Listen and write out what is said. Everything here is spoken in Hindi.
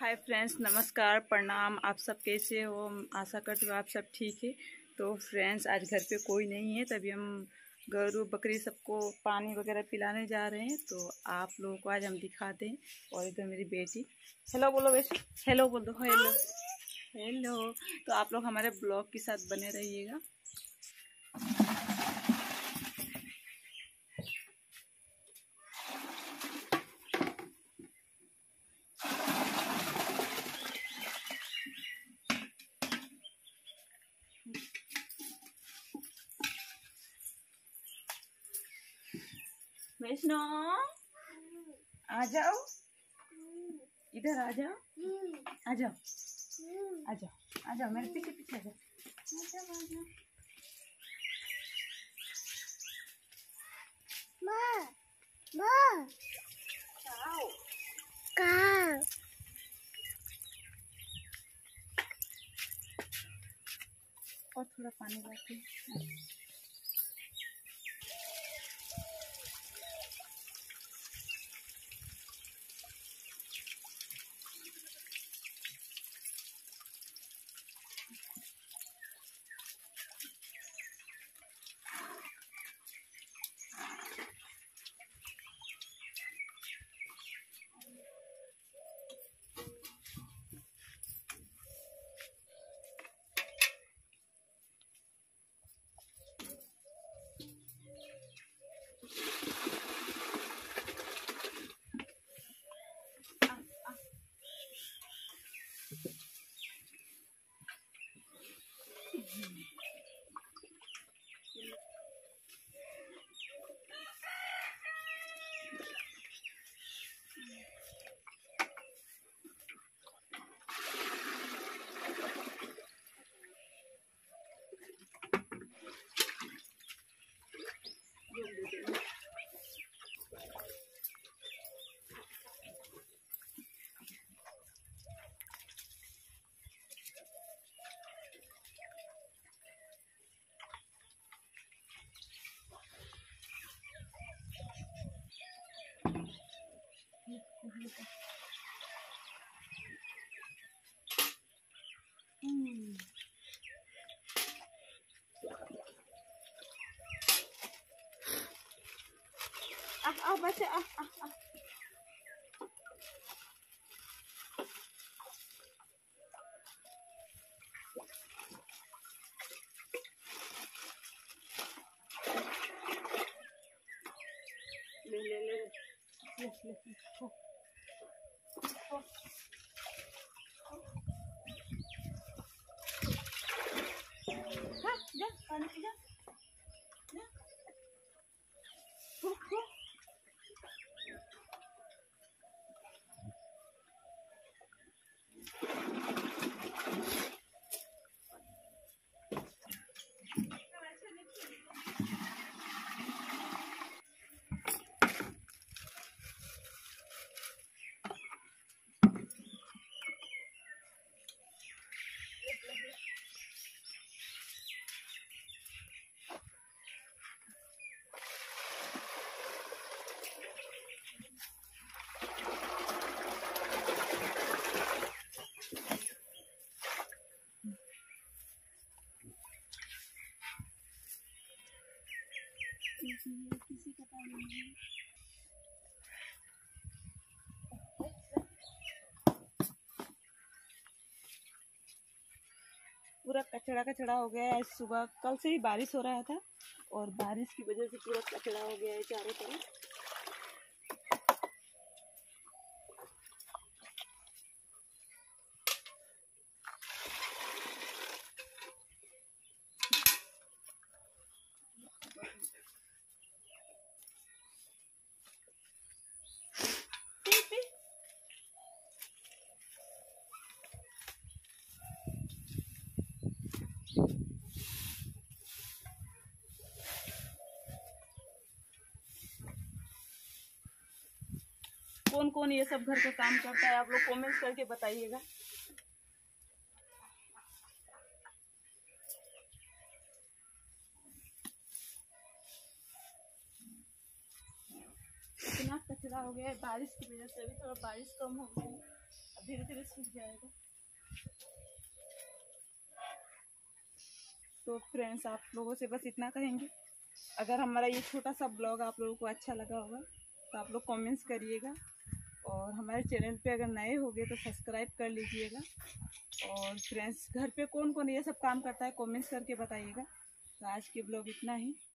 हाय फ्रेंड्स, नमस्कार, प्रणाम। आप सब कैसे हो? आशा करती हूँ आप सब ठीक है। तो फ्रेंड्स, आज घर पे कोई नहीं है, तभी हम गरू बकरी सबको पानी वगैरह पिलाने जा रहे हैं। तो आप लोगों को आज हम दिखाते हैं। और इधर मेरी बेटी, हेलो बोलो वैसे, हेलो बोल दो, हेलो हेलो। तो आप लोग हमारे ब्लॉग के साथ बने रहिएगा। वैष्णो, आ जाओ, इधर आ जाओ, आ जाओ, आ जाओ, आ जाओ, मेरे पीछे पीछे आ जाओ, आ जाओ, आ जाओ। और थोड़ा पानी लाते। आओ बच्चे, आ ले ले ले ले हो हाँ, जा पानी पी जा, हो। किसी का काम नहीं है। पूरा कचड़ा कचड़ा हो गया है। सुबह कल से ही बारिश हो रहा था और बारिश की वजह से पूरा कचड़ा हो गया है चारों तरफ। कौन कौन ये सब घर का काम करता है, आप लोग कमेंट्स करके बताइएगा। इतना कचरा हो गया है बारिश की वजह से। अभी थोड़ा बारिश कम हो गई, अभी धीरे धीरे सूख जाएगा। तो फ्रेंड्स, आप लोगों से बस इतना कहेंगे, अगर हमारा ये छोटा सा ब्लॉग आप लोगों को अच्छा लगा होगा तो आप लोग कमेंट्स करिएगा, और हमारे चैनल पे अगर नए होंगे तो सब्सक्राइब कर लीजिएगा। और फ्रेंड्स, घर पे कौन कौन ये सब काम करता है कमेंट्स करके बताइएगा। तो आज के ब्लॉग इतना ही।